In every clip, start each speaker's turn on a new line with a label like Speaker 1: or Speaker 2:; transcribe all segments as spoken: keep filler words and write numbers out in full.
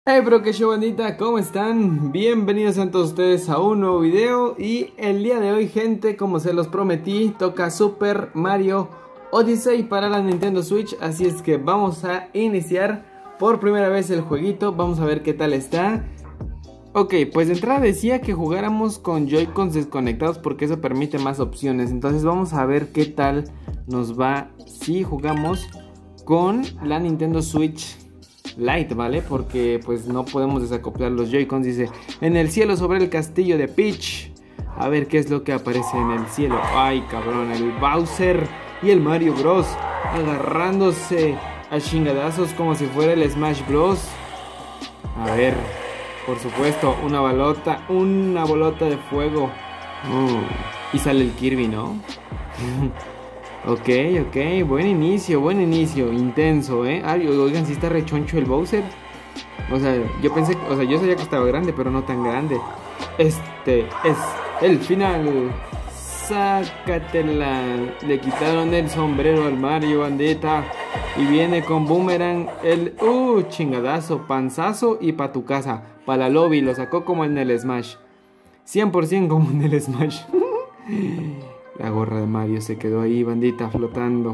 Speaker 1: Hey, bro, qué show, bandita, ¿cómo están? Bienvenidos a todos ustedes a un nuevo video. Y el día de hoy, gente, como se los prometí, toca Super Mario Odyssey para la Nintendo Switch. Así es que vamos a iniciar por primera vez el jueguito. Vamos a ver qué tal está. Ok, pues de entrada decía que jugáramos con Joy-Cons desconectados porque eso permite más opciones. Entonces vamos a ver qué tal nos va si jugamos con la Nintendo Switch Lite, ¿vale? Porque pues no podemos desacoplar los Joy-Cons. Dice, en el cielo sobre el castillo de Peach. A ver qué es lo que aparece en el cielo. Ay, cabrón, el Bowser y el Mario Bros agarrándose a chingadazos como si fuera el Smash Bros. A ver, por supuesto, una balota, una bolota de fuego. uh, Y sale el Kirby, ¿no? Ok, ok, buen inicio, buen inicio, intenso, ¿eh? Ay, oigan, si está rechoncho el Bowser. O sea, yo pensé, o sea, yo sabía que estaba grande, pero no tan grande. Este es el final. Sácatela. Le quitaron el sombrero al Mario, bandita. Y viene con Boomerang el, uh, chingadazo, panzazo y pa' tu casa. Pa' la lobby, lo sacó como en el Smash. cien por ciento como en el Smash. La gorra de Mario se quedó ahí, bandita, flotando.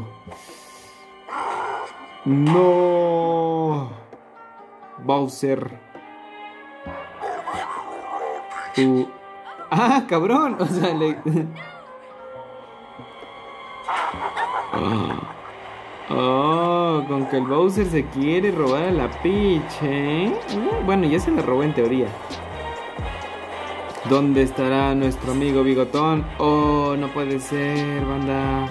Speaker 1: ¡No! Bowser. Uh. ¡Ah, cabrón! O sea, le... oh. oh, con que el Bowser se quiere robar a la Peach, ¿eh? Uh, bueno, ya se la robó en teoría. ¿Dónde estará nuestro amigo Bigotón? Oh, no puede ser, banda.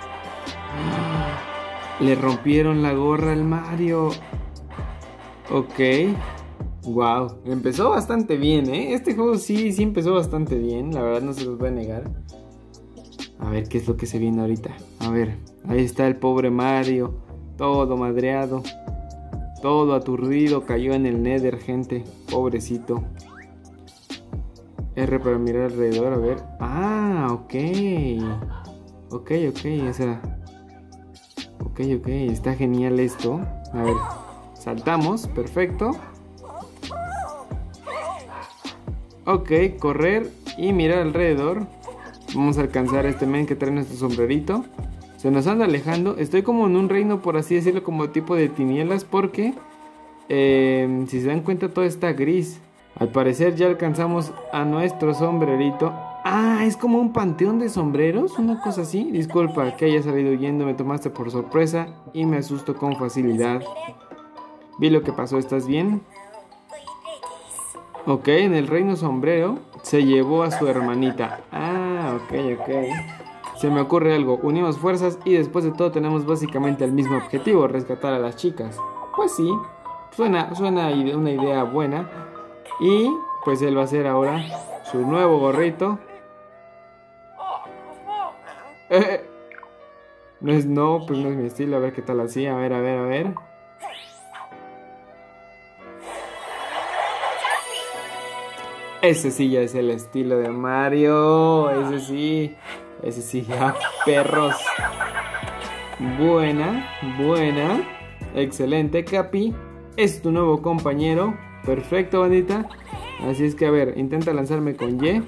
Speaker 1: Le rompieron la gorra al Mario. Ok. Wow, empezó bastante bien, ¿eh? Este juego sí, sí empezó bastante bien. La verdad no se los voy a negar. A ver qué es lo que se viene ahorita. A ver, ahí está el pobre Mario. Todo madreado. Todo aturdido. Cayó en el Nether, gente. Pobrecito. R para mirar alrededor, a ver. Ah, ok. Ok, ok, o sea. Ok, ok, está genial esto. A ver, saltamos, perfecto. Ok, correr y mirar alrededor. Vamos a alcanzar a este men que trae nuestro sombrerito. Se nos anda alejando. Estoy como en un reino, por así decirlo, como tipo de tinieblas. Porque, eh, si se dan cuenta, todo está gris. Al parecer ya alcanzamos a nuestro sombrerito. Ah, es como un panteón de sombreros, una cosa así. Disculpa que haya salido huyendo, me tomaste por sorpresa y me asusto con facilidad. Vi lo que pasó, ¿estás bien? Ok, en el reino sombrero se llevó a su hermanita. Ah, ok, ok. Se me ocurre algo, unimos fuerzas y después de todo tenemos básicamente el mismo objetivo, rescatar a las chicas. Pues sí, suena, suena una idea buena. Y pues él va a hacer ahora su nuevo gorrito. Eh, no es, no, pues no es mi estilo. A ver qué tal así, a ver, a ver, a ver. Ese sí ya es el estilo de Mario. Ese sí, ese sí ya, perros. Buena, buena. Excelente, Capi. Es tu nuevo compañero. Perfecto, bandita. Así es que a ver, intenta lanzarme con Y.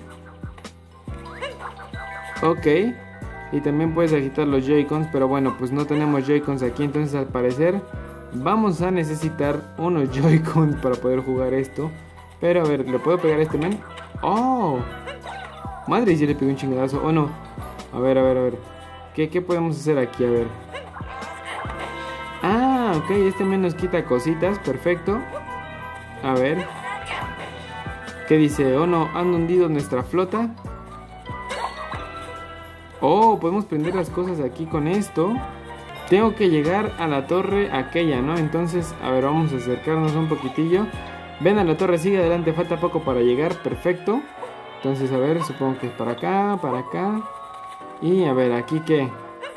Speaker 1: Ok. Y también puedes agitar los Joy-Cons. Pero bueno, pues no tenemos Joy-Cons aquí. Entonces al parecer vamos a necesitar unos Joy-Cons para poder jugar esto. Pero a ver, ¿le puedo pegar a este man? ¡Oh! Madre, si le pego un chingadazo. ¿O no? A ver, a ver, a ver. ¿Qué, qué podemos hacer aquí? A ver. Ah, ok. Este man nos quita cositas. Perfecto. A ver. ¿Qué dice? Oh no, han hundido nuestra flota. Oh, podemos prender las cosas aquí con esto. Tengo que llegar a la torre aquella, ¿no? Entonces, a ver, vamos a acercarnos un poquitillo. Ven a la torre, sigue adelante, falta poco para llegar, perfecto. Entonces, a ver, supongo que es para acá, para acá. Y a ver, ¿aquí qué?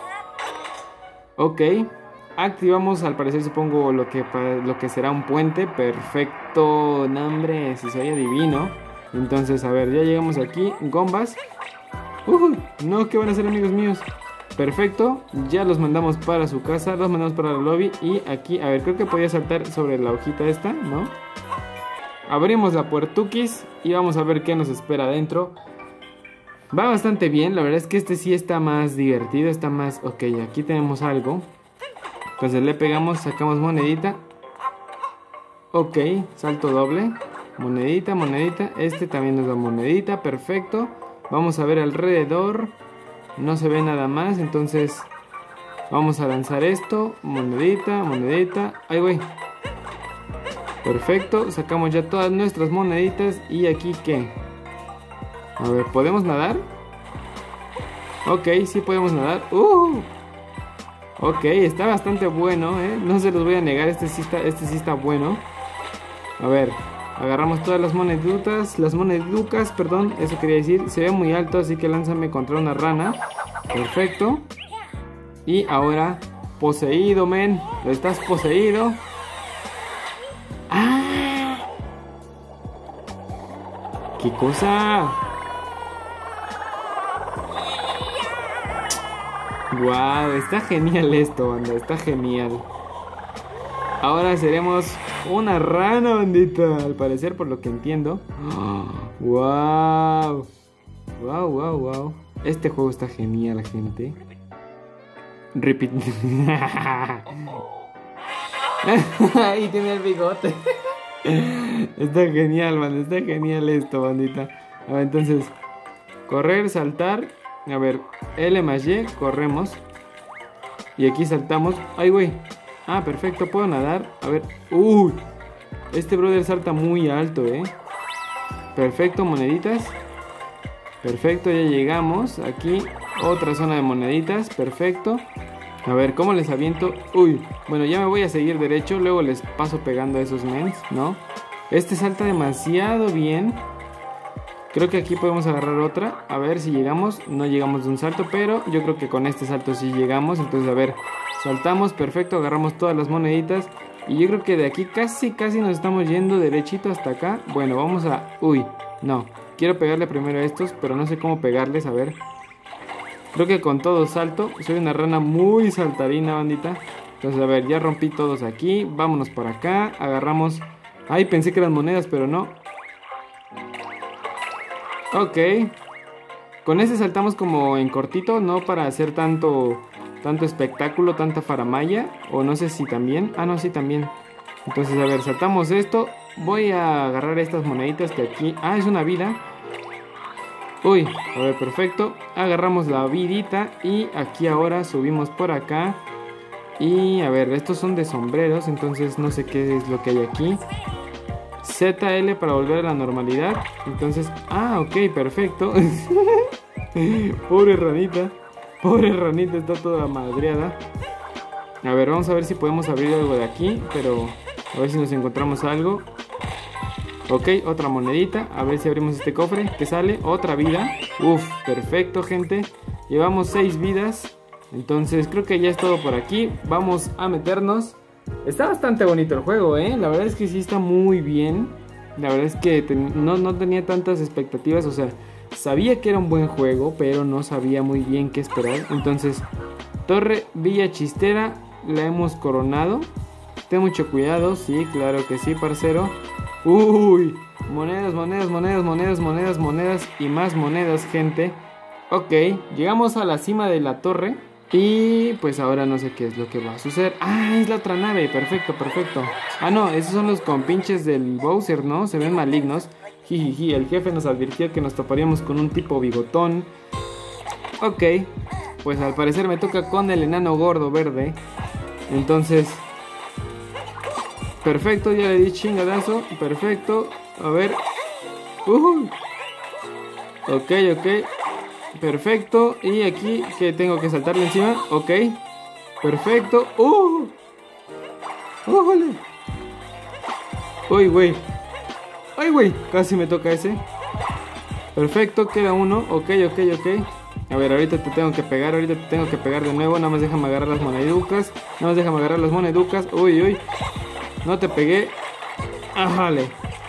Speaker 1: Ok. Activamos, al parecer, supongo, lo que, lo que será un puente. Perfecto. No, hombre, si soy adivino. Entonces, a ver, ya llegamos aquí. Gombas. Uh, no, ¿qué van a hacer, amigos míos? Perfecto, ya los mandamos para su casa. Los mandamos para la lobby. Y aquí, a ver, creo que podía saltar sobre la hojita esta, ¿no? abrimos la puertuquis y vamos a ver qué nos espera adentro. Va bastante bien, la verdad es que este sí está más divertido, está más... Ok, aquí tenemos algo. Entonces le pegamos, sacamos monedita. Ok, salto doble. Monedita, monedita. Este también nos da monedita, perfecto. Vamos a ver alrededor. No se ve nada más, entonces vamos a lanzar esto. Monedita, monedita. Ay, güey. Perfecto, sacamos ya todas nuestras moneditas. ¿Y aquí qué? A ver, ¿podemos nadar? Ok, sí podemos nadar. ¡Uh! Ok, está bastante bueno, ¿eh? No se los voy a negar, este sí está, este sí está bueno. A ver, agarramos todas las moneditas, las moneducas, perdón, eso quería decir. Se ve muy alto, así que lánzame contra una rana. Perfecto. Y ahora, poseído, men. Estás poseído. ¡Ah! ¿Qué cosa? Wow, está genial esto, banda, está genial. Ahora seremos una rana, bandita, al parecer, por lo que entiendo. Wow. Wow, wow, wow. Este juego está genial, gente. Repeat. Ahí tiene el bigote. Está genial, banda, está genial esto, bandita. A ver, entonces, correr, saltar. A ver, L más Y, corremos. Y aquí saltamos. Ay, güey. Ah, perfecto, puedo nadar. A ver, uy. Este brother salta muy alto, eh. Perfecto, moneditas. Perfecto, ya llegamos. Aquí, otra zona de moneditas. Perfecto. A ver, ¿cómo les aviento? Uy, bueno, ya me voy a seguir derecho. Luego les paso pegando a esos mens, ¿no? Este salta demasiado bien. Creo que aquí podemos agarrar otra. A ver si llegamos. No llegamos de un salto, pero yo creo que con este salto sí llegamos. Entonces, a ver, saltamos, perfecto. Agarramos todas las moneditas. Y yo creo que de aquí casi, casi nos estamos yendo derechito hasta acá. Bueno, vamos a... Uy, no. Quiero pegarle primero a estos, pero no sé cómo pegarles. A ver. Creo que con todo salto. Soy una rana muy saltarina, bandita. Entonces, a ver, ya rompí todos aquí. Vámonos por acá. Agarramos... Ay, pensé que eran monedas, pero no. Ok. Con ese saltamos como en cortito, no para hacer tanto tanto espectáculo, tanta faramaya. O no sé si también. Ah, no, sí también. Entonces, a ver, saltamos esto. Voy a agarrar estas moneditas que aquí... Ah, es una vida. Uy, a ver, perfecto. Agarramos la vidita y aquí ahora subimos por acá. Y a ver, estos son de sombreros, entonces no sé qué es lo que hay aquí. Z L para volver a la normalidad. Entonces, ah, ok, perfecto. Pobre ranita. Pobre ranita, está toda madreada. A ver, vamos a ver si podemos abrir algo de aquí. Pero a ver si nos encontramos algo. Ok, otra monedita. A ver si abrimos este cofre. ¿Qué sale? Otra vida. Uf, perfecto, gente. Llevamos seis vidas. Entonces creo que ya es todo por aquí. Vamos a meternos. Está bastante bonito el juego, ¿eh? La verdad es que sí está muy bien. La verdad es que ten, no, no tenía tantas expectativas. O sea, sabía que era un buen juego, pero no sabía muy bien qué esperar. Entonces, Torre Villa Chistera la hemos coronado. Ten mucho cuidado, sí, claro que sí, parcero. Uy, monedas, monedas, monedas, monedas, monedas, monedas y más monedas, gente. Ok, llegamos a la cima de la torre. Y pues ahora no sé qué es lo que va a suceder. Ah, es la otra nave, perfecto, perfecto. Ah, no, esos son los compinches del Bowser, ¿no? Se ven malignos. Jijiji, el jefe nos advirtió que nos toparíamos con un tipo bigotón. Ok, pues al parecer me toca con el enano gordo verde. Entonces, perfecto, ya le di chingadazo. Perfecto, a ver. Uh, ok, ok. Perfecto, y aquí que tengo que saltarle encima. Ok, perfecto. ¡Uh! ¡Ujole! ¡Uy, güey! ¡Ay, güey! Casi me toca ese. Perfecto, queda uno. Ok, ok, ok. A ver, ahorita te tengo que pegar, ahorita te tengo que pegar de nuevo. Nada más déjame agarrar las moneducas. Nada más déjame agarrar las moneducas. ¡Uy, uy! No te pegué. ¡Ajale!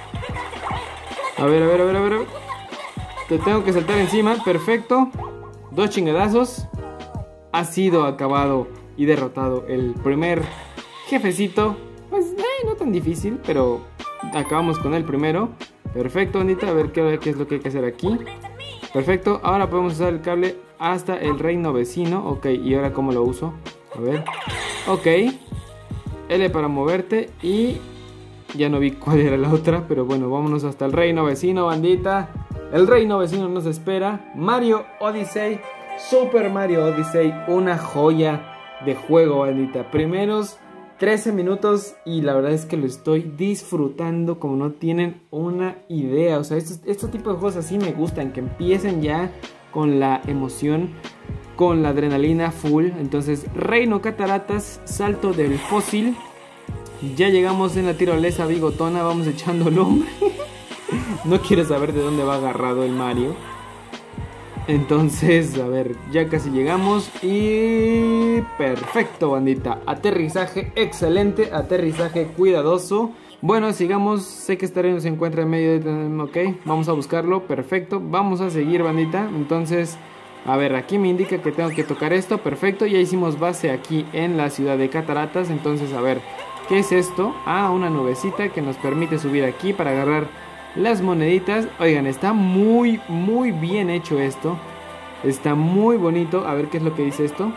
Speaker 1: A ver, a ver, a ver, a ver. Te tengo que saltar encima, perfecto. Dos chingadazos. Ha sido acabado y derrotado el primer jefecito. Pues eh, no tan difícil, pero acabamos con el primero. Perfecto, bandita, a ver qué, qué es lo que hay que hacer aquí. Perfecto, ahora podemos usar el cable hasta el reino vecino. Ok, y ahora cómo lo uso, a ver. Ok, L para moverte y ya no vi cuál era la otra, pero bueno, vámonos hasta el reino vecino, bandita. El reino vecino nos espera. Mario Odyssey, Super Mario Odyssey, una joya de juego, bandita. Primeros trece minutos y la verdad es que lo estoy disfrutando como no tienen una idea. O sea, estos, estos tipos de juegos así me gustan, que empiecen ya con la emoción, con la adrenalina full. Entonces, Reino Cataratas, salto del fósil. Ya llegamos en la tirolesa bigotona, vamos echando lumbre. No quiero saber de dónde va agarrado el Mario. Entonces, a ver, ya casi llegamos y... perfecto, bandita. Aterrizaje excelente, aterrizaje cuidadoso. Bueno, sigamos, sé que este reino se encuentra en medio de... ok, vamos a buscarlo, perfecto. Vamos a seguir, bandita. Entonces, a ver, aquí me indica que tengo que tocar esto, perfecto. Ya hicimos base aquí en la ciudad de Cataratas. Entonces, a ver, ¿qué es esto? Ah, una nubecita que nos permite subir aquí para agarrar las moneditas. Oigan, está muy, muy bien hecho esto. Está muy bonito. A ver qué es lo que dice esto.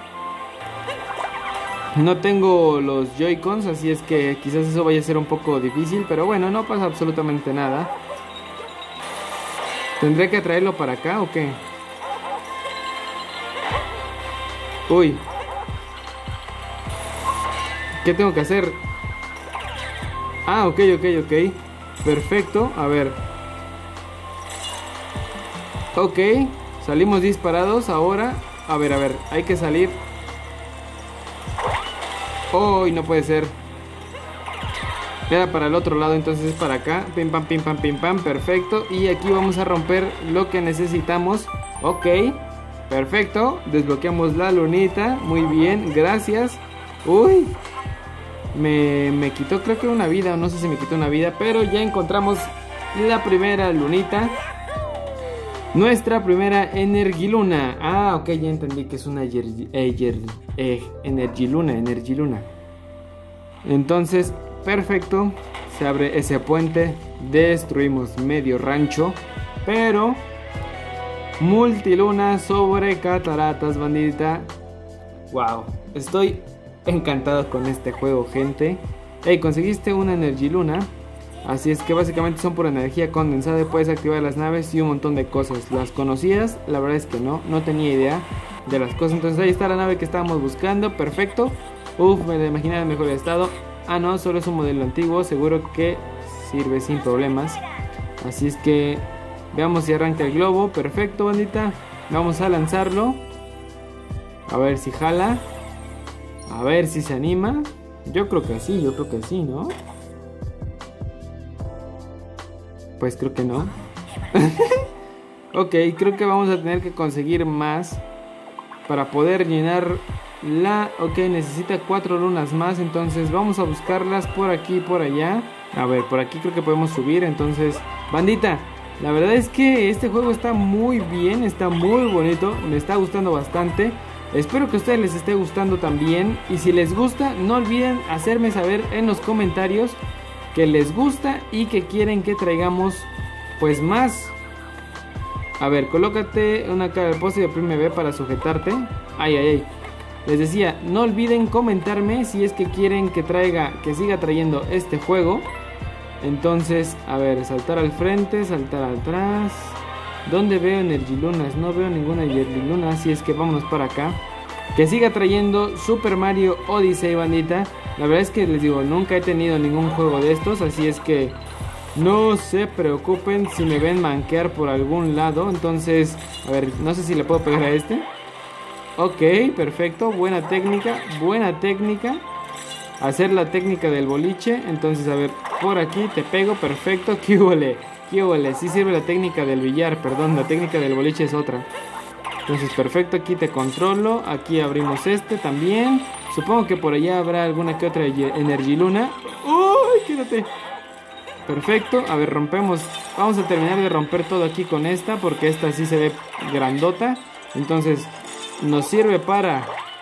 Speaker 1: No tengo los Joy-Cons, así es que quizás eso vaya a ser un poco difícil. Pero bueno, no pasa absolutamente nada. ¿Tendré que traerlo para acá o qué? Uy. ¿Qué tengo que hacer? Ah, ok, ok, ok. Perfecto, a ver. Ok, salimos disparados ahora. A ver, a ver, hay que salir. Oh, no puede ser. Era para el otro lado, entonces es para acá. Pim pam, pim pam, pim pam, perfecto. Y aquí vamos a romper lo que necesitamos. Ok, perfecto. Desbloqueamos la lunita, muy bien, gracias. Uy, Me, me quitó creo que una vida, no sé si me quitó una vida, pero ya encontramos la primera lunita. Nuestra primera Energiluna. Ah, ok, ya entendí que es una yer, eh, yer, eh, Energiluna, Energiluna. Entonces, perfecto. Se abre ese puente. Destruimos medio rancho. Pero multiluna sobre cataratas, bandita. Wow, estoy encantado con este juego, gente. Hey, conseguiste una Energiluna. Así es que básicamente son por energía condensada y puedes activar las naves y un montón de cosas. ¿Las conocías? La verdad es que no, no tenía idea de las cosas. Entonces ahí está la nave que estábamos buscando, perfecto. Uf, me la imaginaba en mejor estado. Ah no, solo es un modelo antiguo, seguro que sirve sin problemas. Así es que veamos si arranca el globo, perfecto, bandita. Vamos a lanzarlo. A ver si jala. A ver si se anima. Yo creo que sí, yo creo que sí, ¿no? Pues creo que no. Ok, creo que vamos a tener que conseguir más para poder llenar la... Ok, necesita cuatro lunas más. Entonces vamos a buscarlas por aquí y por allá. A ver, por aquí creo que podemos subir. Entonces, bandita, la verdad es que este juego está muy bien. Está muy bonito, me está gustando bastante. Espero que a ustedes les esté gustando también. Y si les gusta, no olviden hacerme saber en los comentarios que les gusta y que quieren que traigamos pues más. A ver, colócate una cara del poste y oprime B para sujetarte. Ay, ay, ay. Les decía, no olviden comentarme si es que quieren que traiga, que siga trayendo este juego. Entonces, a ver, saltar al frente, saltar atrás. ¿Dónde veo Energilunas? No veo ninguna Energiluna, así es que vámonos para acá. Que siga trayendo Super Mario Odyssey, bandita. La verdad es que les digo, nunca he tenido ningún juego de estos, así es que no se preocupen si me ven manquear por algún lado. Entonces, a ver, no sé si le puedo pegar a este. Ok, perfecto, buena técnica, buena técnica. Hacer la técnica del boliche. Entonces, a ver, por aquí te pego, perfecto. ¿Qué huele? ¿Qué huele? Sí sirve la técnica del billar, perdón, la técnica del boliche es otra. Entonces, perfecto, aquí te controlo. Aquí abrimos este también. Supongo que por allá habrá alguna que otra Energiluna. ¡Uy! Quédate. Perfecto, a ver, rompemos. Vamos a terminar de romper todo aquí con esta, porque esta sí se ve grandota. Entonces, nos sirve para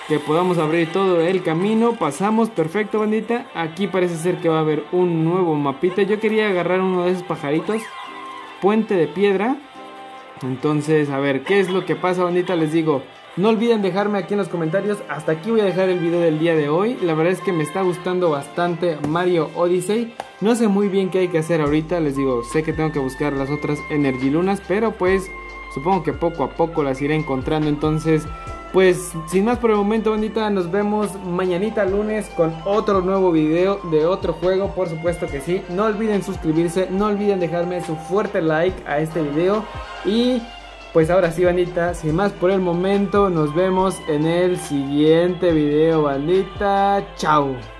Speaker 1: que podamos abrir todo el camino. Pasamos, perfecto, bandita. Aquí parece ser que va a haber un nuevo mapita. Yo quería agarrar uno de esos pajaritos. Puente de piedra. Entonces, a ver, ¿qué es lo que pasa, bandita? Les digo, no olviden dejarme aquí en los comentarios. Hasta aquí voy a dejar el video del día de hoy. La verdad es que me está gustando bastante Mario Odyssey. No sé muy bien qué hay que hacer ahorita. Les digo, sé que tengo que buscar las otras Energilunas, pero pues supongo que poco a poco las iré encontrando. Entonces, pues sin más por el momento, bandita, nos vemos mañanita lunes con otro nuevo video de otro juego, por supuesto que sí. No olviden suscribirse, no olviden dejarme su fuerte like a este video. Y pues ahora sí, bandita, sin más por el momento, nos vemos en el siguiente video, bandita. Chao.